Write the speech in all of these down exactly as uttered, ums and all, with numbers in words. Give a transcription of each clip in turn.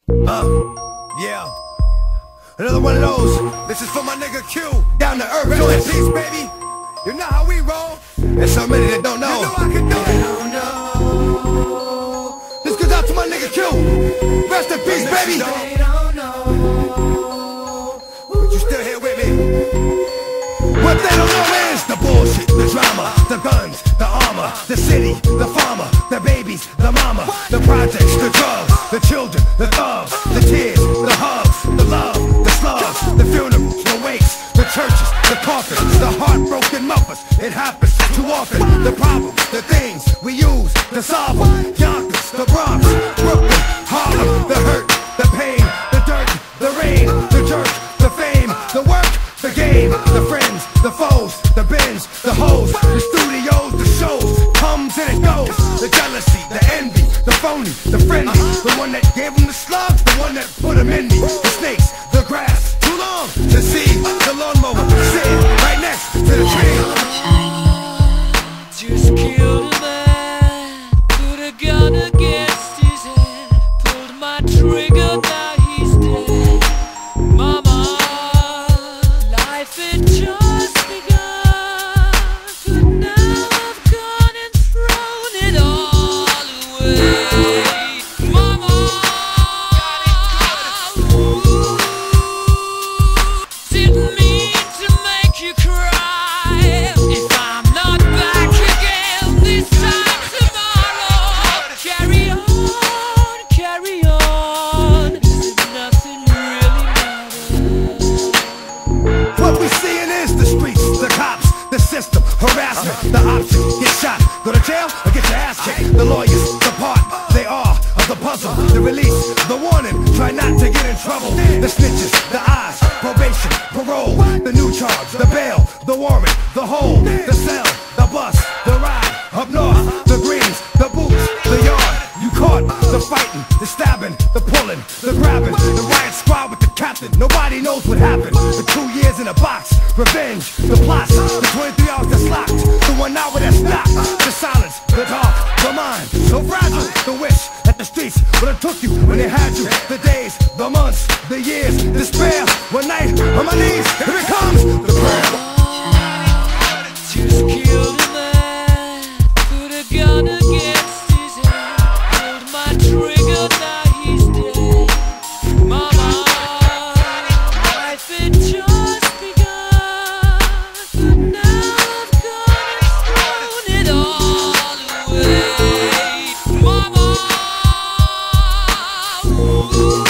Uh, yeah. Another one of those. This is for my nigga Q. Down to earth, rest in peace, baby. You know how we roll. There's so many that don't know. You know I can do it. Don't know. This goes out to my nigga Q. Rest in peace, baby. They don't know. But you still here with me. What they don't know is the bullshit, the drama, the guns, the armor, the city, the farmer, the babies, the mama, the projects, the drugs, the children, the thugs, the tears, the hugs, the love, the slugs, the funerals, the wakes, the churches, the coffins, the heartbroken mothers. It happens too often. The problems, the things we use to solve them. Yonkers, the Bronx, Brooklyn, Harlem, the hurt, the pain, the dirt, the rain, the jerk, the fame, the work, the game, the friends, the foes, the bins, the hoes, the studios, the shows, comes and it goes. The jealousy, the envy, the phony, the friendly, the one that gave them the slugs, the one that put them in me. The snakes, the grass, too long to see. The lawnmower, sitting right next to the tree. Just killed a man, put a gun against his head, pulled my trigger, now he's dead. Mama, life had just begun, but now I've gone and thrown it all away. Mama, ooh, didn't mean to make you cry. If I'm not back again this time tomorrow, carry on, carry on, nothing really matters. What we seeing is the streets, the cops, the system, harassment, the option, get shot, go to jail or get your ass kicked. The lawyers, the part, they are of the puzzle. The release, the warning, try not to get in trouble. The snitches, the eyes, probation, parole, the new charge, the bail, the warrant, the hold, the cell, the bus, the ride, up north, the greens, the boots, the yard, you caught, the fighting, the stabbing, the pulling, the grabbing, the riot squad with the captain, nobody knows what happened. The two years in a box, revenge, the plots, the twenty-three hours that's locked, the one hour that's not, the silence, the dark, the mind, so fragile, the wish that the streets would have took you when they had you. The days, the months, the years, despair, one night on my knees, here it comes, the prayer. Just killed a man, put a gun against his head, pulled my trigger, now he's dead. Mama, life had just begun, but now I've gone and thrown it all away. Mama, ooh,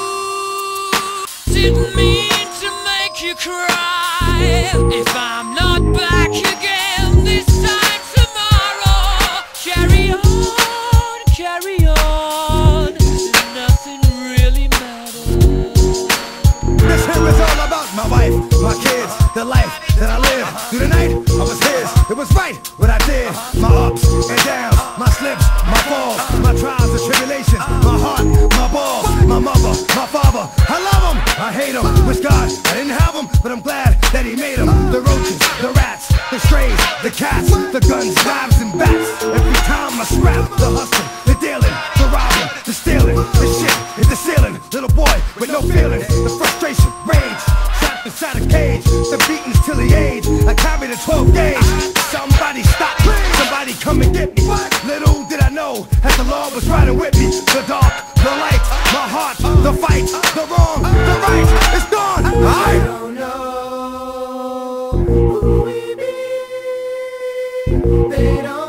didn't mean to make you cry. If I'm not back again this time tomorrow, carry on, carry on, nothing really matters. This here is all about my wife, my kids, the life that I live. Through the night, I was his, it was right what I did. My ups and downs, my slips, my falls, my trials and tribulations, my heart, my balls, my mother, my father. I love them, I hate them. Wish God I didn't have them, but I'm glad that he made them. The roaches, the rats, the strays, the cats, the guns, knives and bats. Every time I scrap, the hustle, the dealing, the robbing, the stealing, the shit hit the ceiling. Little boy with no feelings, the frustration, rage, trapped inside a cage, the beatings till the age. I carried a twelve gauge. Somebody stop me, somebody come and get me. Little did I know that the Lord was riding with me. The dark, the light, my heart, the fight, the wrong, the right, it's gone. I don't know who we be. They don't